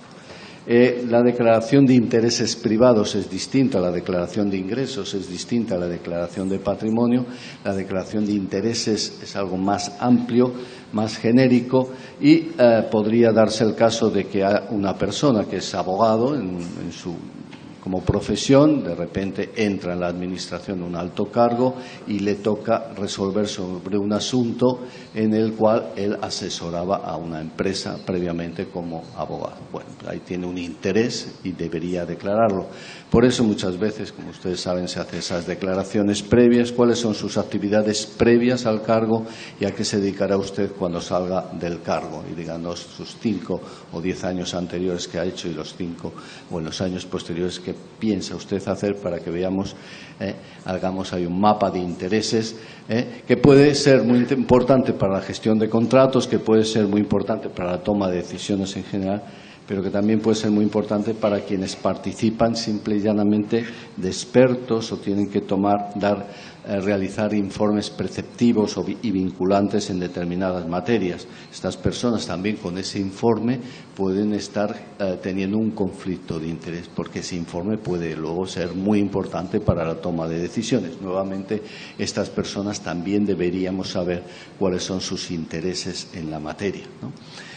Eh, la declaración de intereses privados es distinta a la declaración de ingresos, es distinta a la declaración de patrimonio. La declaración de intereses es algo más amplio, más genérico y eh, podría darse el caso de que una persona que es abogado en, en su como profesión, de repente entra en la administración un alto cargo y le toca resolver sobre un asunto en el cual él asesoraba a una empresa previamente como abogado. Bueno, ahí tiene un interés y debería declararlo. Por eso muchas veces, como ustedes saben, se hacen esas declaraciones previas, cuáles son sus actividades previas al cargo y a qué se dedicará usted cuando salga del cargo, y díganos sus cinco o diez años anteriores que ha hecho y los cinco o en los años posteriores que piensa usted hacer, para que veamos, eh, hagamos ahí un mapa de intereses eh, que puede ser muy importante para la gestión de contratos, que puede ser muy importante para la toma de decisiones en general, pero que también puede ser muy importante para quienes participan simple y llanamente de expertos o tienen que tomar, dar, eh, realizar informes preceptivos o, y vinculantes en determinadas materias. Estas personas también con ese informe pueden estar eh, teniendo un conflicto de interés, porque ese informe puede luego ser muy importante para la toma de decisiones. Nuevamente, estas personas también deberíamos saber cuáles son sus intereses en la materia, ¿no?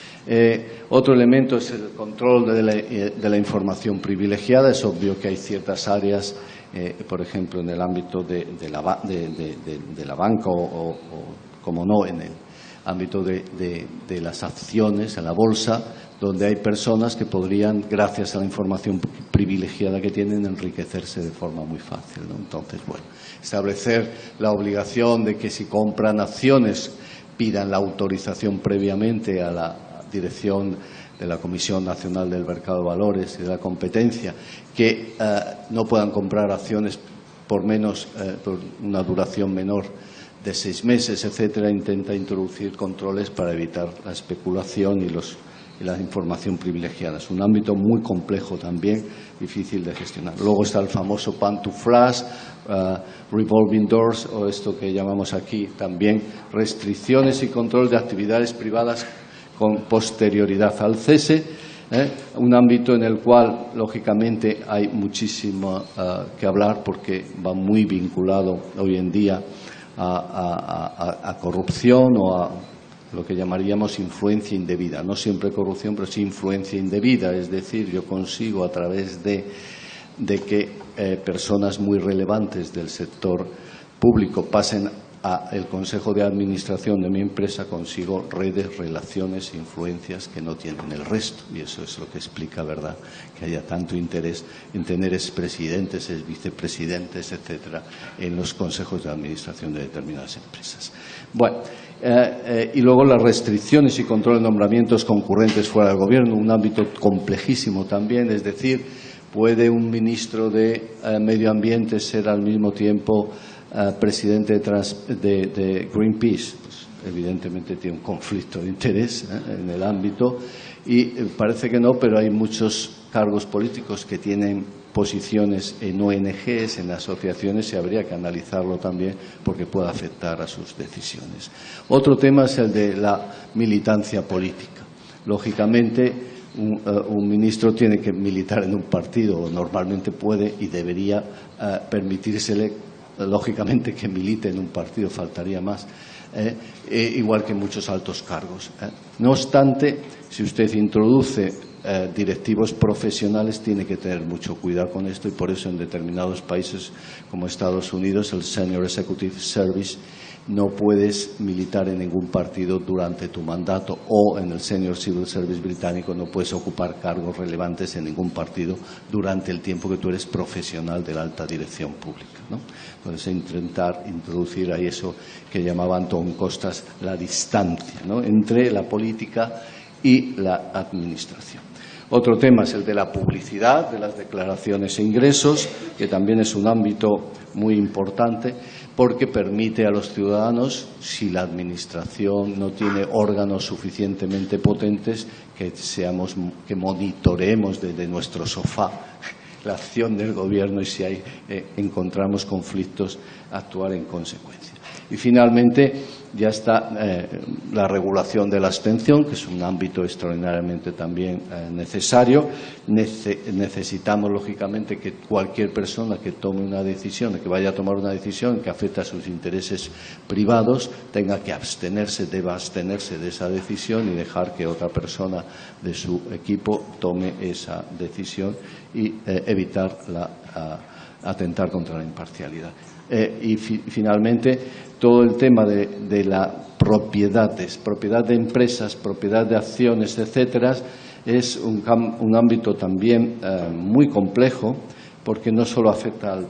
Eh, otro elemento es el control de la, eh, de la información privilegiada. Es obvio que hay ciertas áreas, eh, por ejemplo, en el ámbito de, de, la, de, de, de, de la banca o, o, o, como no, en el ámbito de, de, de las acciones, en la bolsa, donde hay personas que podrían, gracias a la información privilegiada que tienen, enriquecerse de forma muy fácil, ¿no? Entonces, bueno, establecer la obligación de que si compran acciones pidan la autorización previamente a la dirección de la Comisión Nacional del Mercado de Valores y de la Competencia, que eh, no puedan comprar acciones por menos eh, por una duración menor de seis meses, etcétera. Intenta introducir controles para evitar la especulación y, los, y la información privilegiada. Es un ámbito muy complejo también, difícil de gestionar. Luego está el famoso pantuflash, uh, revolving doors, o esto que llamamos aquí también restricciones y control de actividades privadas con posterioridad al cese, ¿eh? Un ámbito en el cual, lógicamente, hay muchísimo uh, que hablar, porque va muy vinculado hoy en día a, a, a, a corrupción o a lo que llamaríamos influencia indebida. No siempre corrupción, pero sí influencia indebida. Es decir, yo consigo a través de, de que eh, personas muy relevantes del sector público pasen al Consejo de Administración de mi empresa, consigo redes, relaciones, influencias que no tienen el resto. Y eso es lo que explica, ¿verdad?, que haya tanto interés en tener expresidentes, vicepresidentes, etcétera, en los consejos de administración de determinadas empresas. Bueno, eh, eh, y luego las restricciones y control de nombramientos concurrentes fuera del Gobierno, un ámbito complejísimo también. Es decir, ¿puede un ministro de eh, Medio Ambiente ser al mismo tiempo Uh, presidente de, trans, de, de Greenpeace? Pues evidentemente tiene un conflicto de interés ¿eh? en el ámbito y eh, parece que no, pero hay muchos cargos políticos que tienen posiciones en O N Ges, en asociaciones, y habría que analizarlo también porque puede afectar a sus decisiones. Otro tema es el de la militancia política. Lógicamente, un, uh, un ministro tiene que militar en un partido, o normalmente puede y debería uh, permitírsele, uh, lógicamente, que milite en un partido, faltaría más, eh, eh, igual que muchos altos cargos. Eh. No obstante, si usted introduce Eh, directivos profesionales, tiene que tener mucho cuidado con esto y por eso en determinados países como Estados Unidos el Senior Executive Service no puedes militar en ningún partido durante tu mandato, o en el Senior Civil Service británico no puedes ocupar cargos relevantes en ningún partido durante el tiempo que tú eres profesional de la alta dirección pública, ¿no? Entonces, intentar introducir ahí eso que llamaba Antón Costas la distancia, ¿no?, entre la política y la administración. Otro tema es el de la publicidad de las declaraciones e ingresos, que también es un ámbito muy importante porque permite a los ciudadanos, si la administración no tiene órganos suficientemente potentes, que seamos, que monitoreemos desde nuestro sofá la acción del gobierno y si hay, eh, encontramos conflictos, actuar en consecuencia. Y finalmente ya está eh, la regulación de la abstención, que es un ámbito extraordinariamente también eh, necesario. Nece necesitamos, lógicamente, que cualquier persona que tome una decisión, que vaya a tomar una decisión que afecte a sus intereses privados, tenga que abstenerse, deba abstenerse de esa decisión y dejar que otra persona de su equipo tome esa decisión y eh, evitar la, a, atentar contra la imparcialidad. Eh, y fi finalmente, todo el tema de, de la propiedades, propiedad de empresas, propiedad de acciones, etcétera, es un, un ámbito también eh, muy complejo, porque no solo afecta al,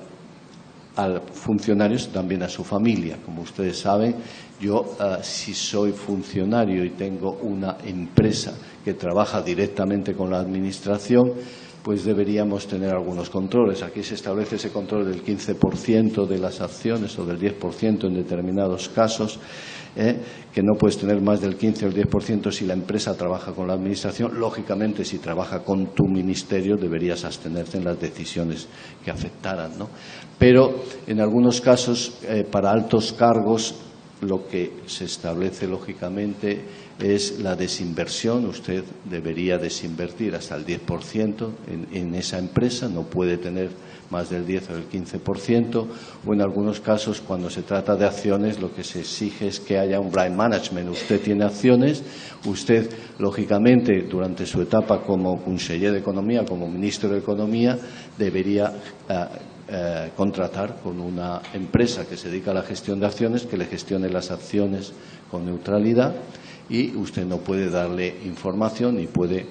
al funcionario, sino también a su familia. Como ustedes saben, yo eh, si soy funcionario y tengo una empresa que trabaja directamente con la administración, pues deberíamos tener algunos controles. Aquí se establece ese control del quince por ciento de las acciones o del diez por ciento en determinados casos, eh, que no puedes tener más del quince o el diez por ciento si la empresa trabaja con la administración. Lógicamente, si trabaja con tu ministerio, deberías abstenerte en las decisiones que afectaran, ¿no? Pero en algunos casos, eh, para altos cargos, lo que se establece lógicamente es la desinversión. Usted debería desinvertir hasta el diez por ciento en, en esa empresa, no puede tener más del diez o del quince por ciento, o en algunos casos, cuando se trata de acciones, lo que se exige es que haya un blind management. Usted tiene acciones, usted, lógicamente, durante su etapa como conseller de Economía, como ministro de Economía, debería eh, Eh, contratar con una empresa que se dedica a la gestión de acciones, que le gestione las acciones con neutralidad, y usted no puede darle información ni puede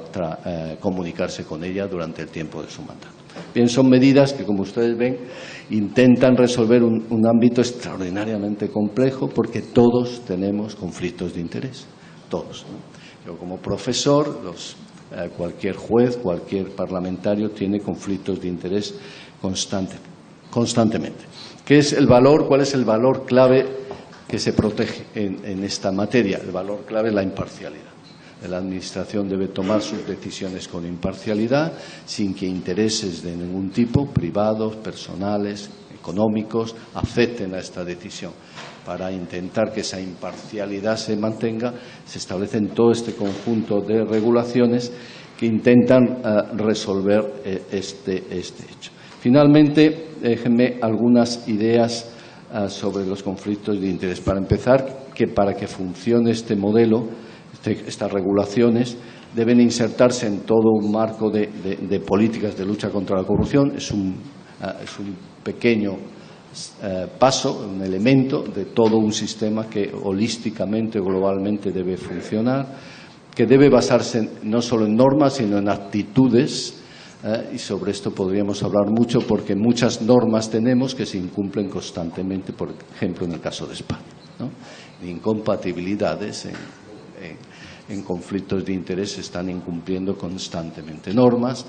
eh, comunicarse con ella durante el tiempo de su mandato. Bien, son medidas que, como ustedes ven, intentan resolver un, un ámbito extraordinariamente complejo, porque todos tenemos conflictos de interés, todos, ¿no? Yo, como profesor, los, eh, cualquier juez, cualquier parlamentario tiene conflictos de interés Constante, constantemente. ¿Qué es el valor? ¿Cuál es el valor clave que se protege en, en esta materia? El valor clave es la imparcialidad. La Administración debe tomar sus decisiones con imparcialidad, sin que intereses de ningún tipo, privados, personales, económicos, afecten a esta decisión. Para intentar que esa imparcialidad se mantenga, se establecen todo este conjunto de regulaciones que intentan uh, resolver eh, este, este hecho. Finalmente, déjenme algunas ideas uh, sobre los conflictos de interés. Para empezar, que para que funcione este modelo, este, estas regulaciones deben insertarse en todo un marco de, de, de políticas de lucha contra la corrupción. Es un, uh, es un pequeño uh, paso, un elemento de todo un sistema que holísticamente, globalmente debe funcionar, que debe basarse no solo en normas, sino en actitudes. Eh, y sobre esto podríamos hablar mucho, porque muchas normas tenemos que se incumplen constantemente, por ejemplo, en el caso de España, ¿no? Incompatibilidades en, en, en conflictos de interés se están incumpliendo constantemente. Normas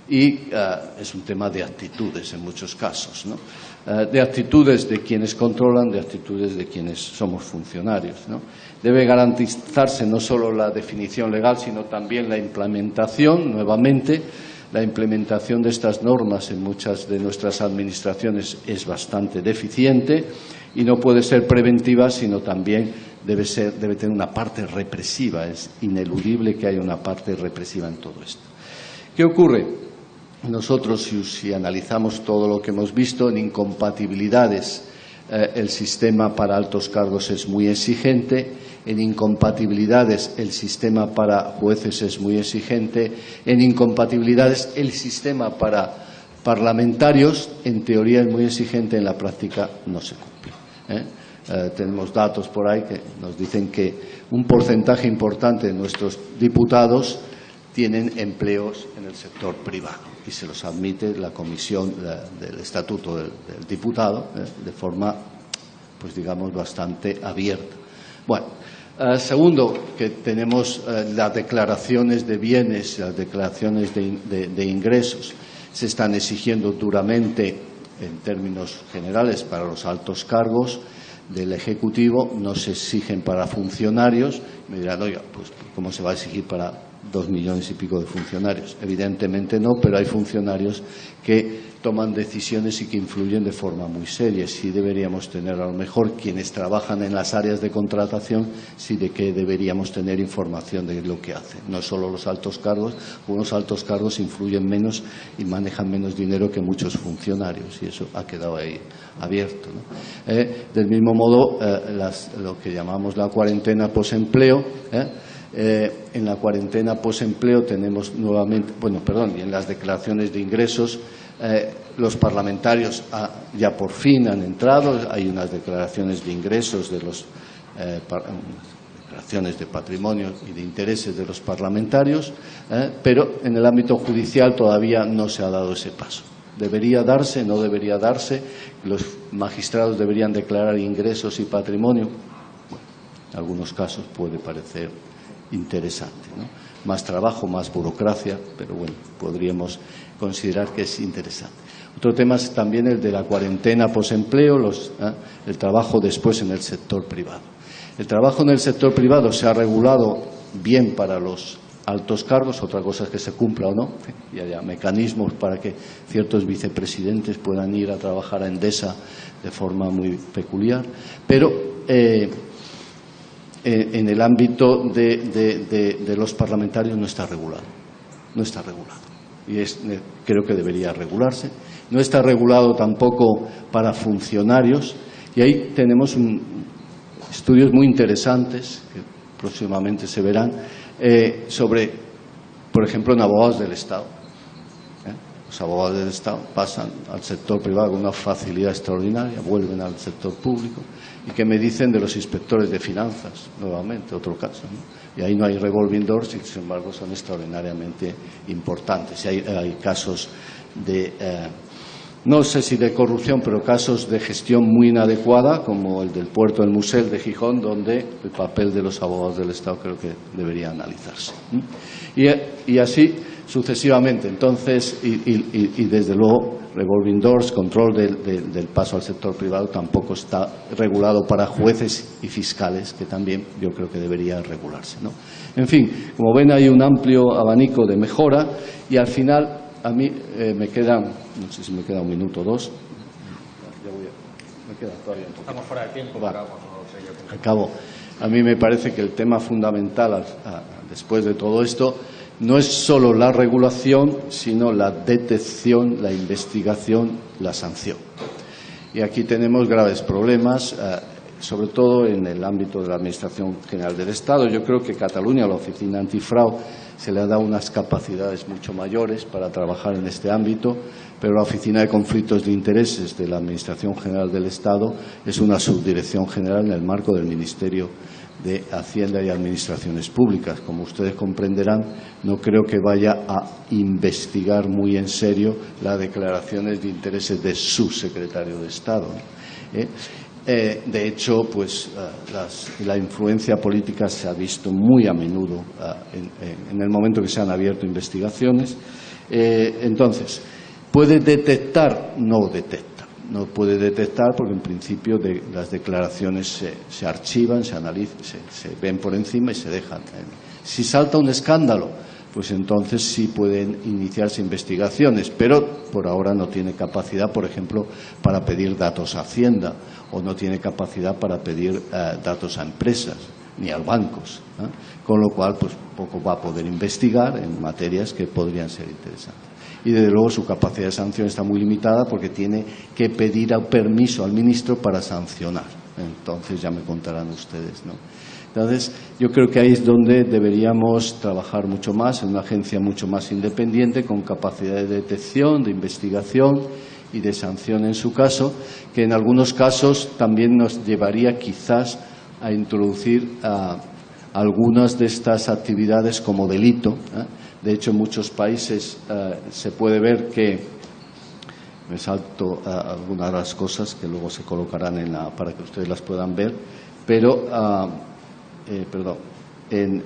y uh, es un tema de actitudes en muchos casos, ¿no? Uh, de actitudes de quienes controlan, de actitudes de quienes somos funcionarios, ¿no? Debe garantizarse no solo la definición legal, sino también la implementación, nuevamente. La implementación de estas normas en muchas de nuestras administraciones es bastante deficiente y no puede ser preventiva, sino también debe ser, debe tener una parte represiva. Es ineludible que haya una parte represiva en todo esto. ¿Qué ocurre? Nosotros, si, si analizamos todo lo que hemos visto, en incompatibilidades, eh, el sistema para altos cargos es muy exigente. En incompatibilidades el sistema para jueces es muy exigente. En incompatibilidades el sistema para parlamentarios en teoría es muy exigente, en la práctica no se cumple, ¿eh? Eh, tenemos datos por ahí que nos dicen que un porcentaje importante de nuestros diputados tienen empleos en el sector privado y se los admite la comisión la, del estatuto del, del diputado, ¿eh? de forma, pues digamos, bastante abierta. Bueno, eh, segundo, que tenemos eh, las declaraciones de bienes, las declaraciones de, de, de ingresos, se están exigiendo duramente en términos generales para los altos cargos del Ejecutivo, no se exigen para funcionarios. Me dirán, oiga, pues ¿cómo se va a exigir para dos millones y pico de funcionarios? Evidentemente no, pero hay funcionarios que toman decisiones y que influyen de forma muy seria. Sí deberíamos tener, a lo mejor, quienes trabajan en las áreas de contratación, sí de que deberíamos tener información de lo que hacen. No solo los altos cargos, unos altos cargos influyen menos y manejan menos dinero que muchos funcionarios, y eso ha quedado ahí abierto, ¿no? Eh, del mismo modo, eh, las, lo que llamamos la cuarentena posempleo, ¿eh? Eh, en la cuarentena posempleo tenemos nuevamente, bueno, perdón, y en las declaraciones de ingresos, eh, los parlamentarios ah, ya por fin han entrado, hay unas declaraciones de ingresos de los eh, par, declaraciones de patrimonio y de intereses de los parlamentarios, eh, pero en el ámbito judicial todavía no se ha dado ese paso. ¿Debería darse? ¿No debería darse? ¿Los magistrados deberían declarar ingresos y patrimonio? Bueno, en algunos casos puede parecer interesante, ¿no? Más trabajo, más burocracia, pero bueno, podríamos considerar que es interesante. Otro tema es también el de la cuarentena posempleo, los, ¿eh? el trabajo después en el sector privado. El trabajo en el sector privado se ha regulado bien para los altos cargos, otra cosa es que se cumpla o no, y haya mecanismos para que ciertos vicepresidentes puedan ir a trabajar a Endesa de forma muy peculiar, pero eh, en el ámbito de, de, de, de los parlamentarios no está regulado, no está regulado, y es, creo que debería regularse. No está regulado tampoco para funcionarios, y ahí tenemos un, estudios muy interesantes que próximamente se verán eh, sobre, por ejemplo, en abogados del Estado. ¿eh? Los abogados del Estado pasan al sector privado con una facilidad extraordinaria, vuelven al sector público. ¿Y qué me dicen de los inspectores de finanzas? Nuevamente, otro caso, ¿no? Y ahí no hay revolving doors y, sin embargo, son extraordinariamente importantes. Y hay, hay casos de, eh, no sé si de corrupción, pero casos de gestión muy inadecuada, como el del puerto del Musel de Gijón, donde el papel de los abogados del Estado creo que debería analizarse. Y, y así sucesivamente. Entonces, y, y, y desde luego, revolving doors, control del, del, del paso al sector privado, tampoco está regulado para jueces y fiscales, que también yo creo que debería regularse, ¿no? En fin, como ven, hay un amplio abanico de mejora y al final a mí eh, me quedan, no sé si me queda un minuto o dos. Ya voy a, me queda todavía un poco. Estamos fuera de tiempo. Vale. Pero vamos, no sé yo. Acabo. A mí me parece que el tema fundamental a, a, después de todo esto no es solo la regulación, sino la detección, la investigación, la sanción. Y aquí tenemos graves problemas, eh, sobre todo en el ámbito de la Administración General del Estado. Yo creo que Cataluña, la Oficina Antifraude, se le ha dado unas capacidades mucho mayores para trabajar en este ámbito, pero la Oficina de Conflictos de Intereses de la Administración General del Estado es una subdirección general en el marco del Ministerio de Hacienda y Administraciones Públicas. Como ustedes comprenderán, no creo que vaya a investigar muy en serio las declaraciones de intereses de su secretario de Estado, ¿eh? Eh, de hecho, pues uh, las, la influencia política se ha visto muy a menudo uh, en, en el momento que se han abierto investigaciones. Eh, entonces, ¿puede detectar? No detecta. No puede detectar porque, en principio, de, las declaraciones se, se archivan, se analizan, se, se ven por encima y se dejan. Si salta un escándalo, pues entonces sí pueden iniciarse investigaciones, pero por ahora no tiene capacidad, por ejemplo, para pedir datos a Hacienda, o no tiene capacidad para pedir eh, datos a empresas ni a bancos, ¿eh? Con lo cual pues poco va a poder investigar en materias que podrían ser interesantes. Y desde luego su capacidad de sanción está muy limitada porque tiene que pedir permiso al ministro para sancionar. Entonces ya me contarán ustedes, ¿no? Entonces yo creo que ahí es donde deberíamos trabajar mucho más, en una agencia mucho más independiente, con capacidad de detección, de investigación y de sanción en su caso, que en algunos casos también nos llevaría quizás a introducir uh, algunas de estas actividades como delito, ¿eh? De hecho, en muchos países uh, se puede ver que, me salto uh, algunas de las cosas que luego se colocarán en la, para que ustedes las puedan ver, pero, uh, eh, perdón, en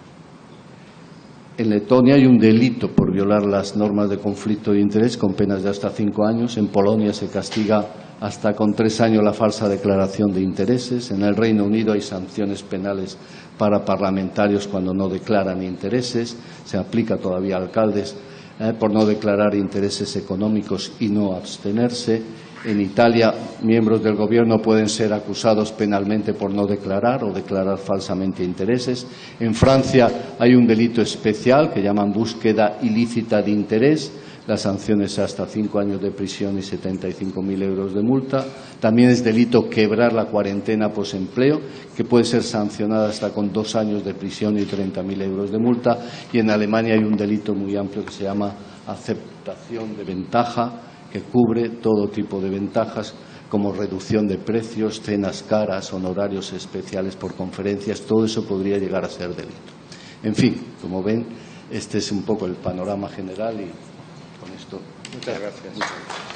En Letonia hay un delito por violar las normas de conflicto de interés con penas de hasta cinco años. En Polonia se castiga hasta con tres años la falsa declaración de intereses. En el Reino Unido hay sanciones penales para parlamentarios cuando no declaran intereses. Se aplica todavía a alcaldes eh, por no declarar intereses económicos y no abstenerse. En Italia, miembros del Gobierno pueden ser acusados penalmente por no declarar o declarar falsamente intereses. En Francia hay un delito especial que llaman búsqueda ilícita de interés. La sanción es hasta cinco años de prisión y setenta y cinco mil euros de multa. También es delito quebrar la cuarentena posempleo, que puede ser sancionada hasta con dos años de prisión y treinta mil euros de multa. Y en Alemania hay un delito muy amplio que se llama aceptación de ventaja, que cubre todo tipo de ventajas como reducción de precios, cenas caras, honorarios especiales por conferencias. Todo eso podría llegar a ser delito. En fin, como ven, este es un poco el panorama general y con esto. Muchas gracias.